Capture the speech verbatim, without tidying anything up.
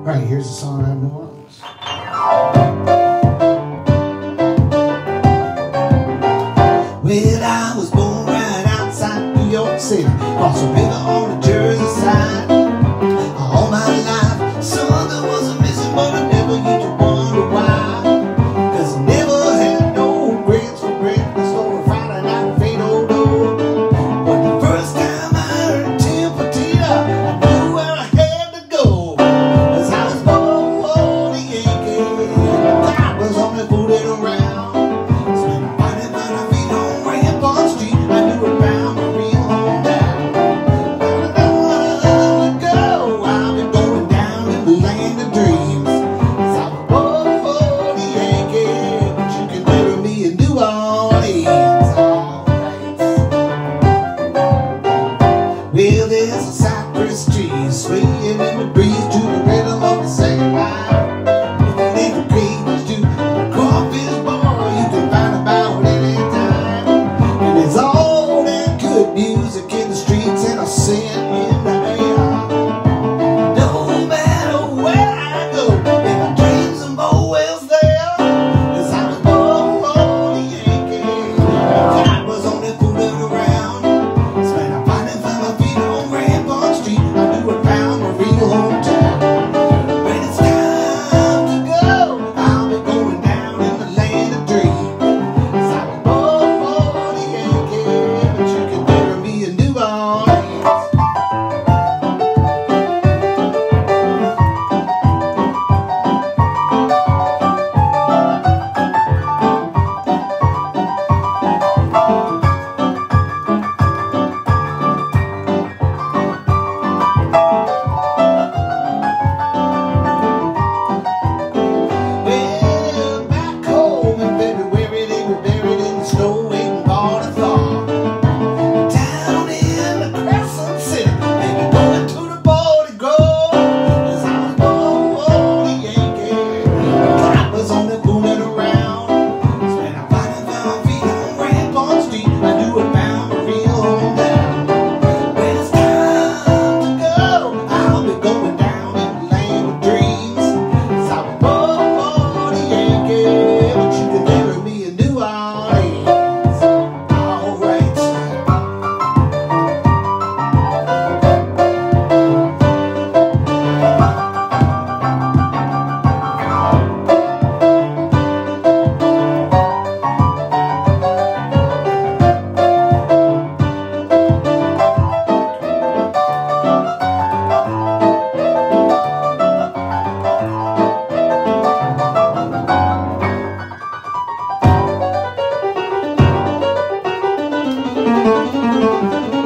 Right, here's a song out of New Orleans. Well, I was born right outside New York City, across the river on the Jersey side. All my life, something was missing, but I never used to wonder why. Cause I never had no grits for breakfast or a Friday night fado dough. But the first time I heard Tim Petita, I knew where I had to go. Cause I was born for the Yankee, I was only fooling around. Spent money by my feet on Rampart Street, I knew it found my real home now. I don't know where to go, I'll be going down in the land of dreams. Cause I was born for the Yankee, but you can bury me in New Orleans. Alright. Well, there's a cypress tree swaying in the breeze to the rhythm of the second line. If it ain't the greatest to the crawfish boy, you can find about any time. And it's all that good music in the streets and a scent in the air. No matter where I go, in my dreams I'm always there. Cause I was born for the Yankee, I was only fooling around. Spent a party for my feet on Rampart Street, I knew I found my real hometown. When it's time to go, I'll be going down in the land of dreams. Cause I was born for the Yankee, but you can bury me in New Orleans. Well, back home in February, they were buried in the snow, waiting for the thaw. Down in the Crescent City, they were going to the Border Grove. Cause I was born for the Yankee, I was only fooling around. Spent a party for my feet on Rampart Street, I knew I found my real home now. When it's time to go, I'll be going down in the land of dreams. Cause I was born for the Yankee, but you can bury me in New Orleans. Alright. Thank you.